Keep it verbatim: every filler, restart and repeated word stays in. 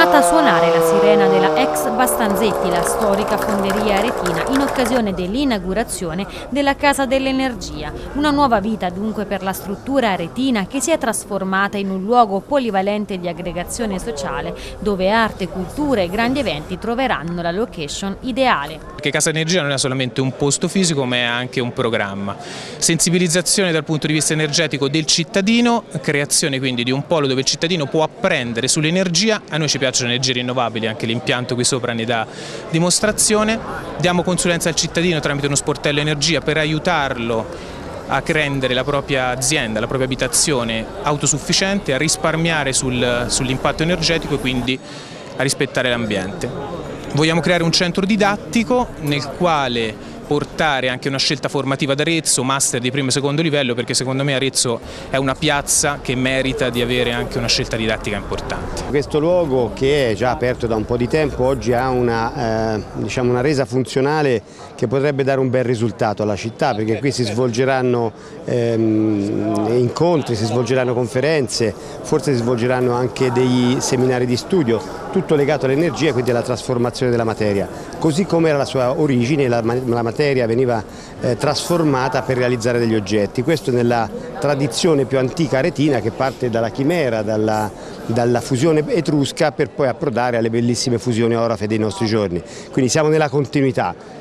stata a suonare la sirena della ex Bastanzetti, la storica fonderia aretina, in occasione dell'inaugurazione della Casa dell'Energia. Una nuova vita dunque per la struttura aretina, che si è trasformata in un luogo polivalente di aggregazione sociale, dove arte, cultura e grandi eventi troveranno la location ideale. Perché Casa Energia non è solamente un posto fisico, ma è anche un programma. Sensibilizzazione dal punto di vista energetico del cittadino, creazione quindi di un polo dove il cittadino può apprendere sull'energia. A noi ci piacciono le energie rinnovabili, anche l'impianto qui sopra ne dà dimostrazione. Diamo consulenza al cittadino tramite uno sportello energia per aiutarlo a rendere la propria azienda, la propria abitazione autosufficiente, a risparmiare sul, sull'impatto energetico e quindi a rispettare l'ambiente. Vogliamo creare un centro didattico nel quale portare anche una scelta formativa ad Arezzo, master di primo e secondo livello, perché secondo me Arezzo è una piazza che merita di avere anche una scelta didattica importante. Questo luogo, che è già aperto da un po' di tempo, oggi ha una, eh, diciamo una resa funzionale che potrebbe dare un bel risultato alla città, perché qui si svolgeranno ehm, incontri, si svolgeranno conferenze, forse si svolgeranno anche dei seminari di studio, tutto legato all'energia e quindi alla trasformazione della materia. Così come era la sua origine, la, la materia veniva eh, trasformata per realizzare degli oggetti. Questo nella tradizione più antica aretina, che parte dalla chimera, dalla, dalla fusione etrusca, per poi approdare alle bellissime fusioni orafe dei nostri giorni. Quindi siamo nella continuità.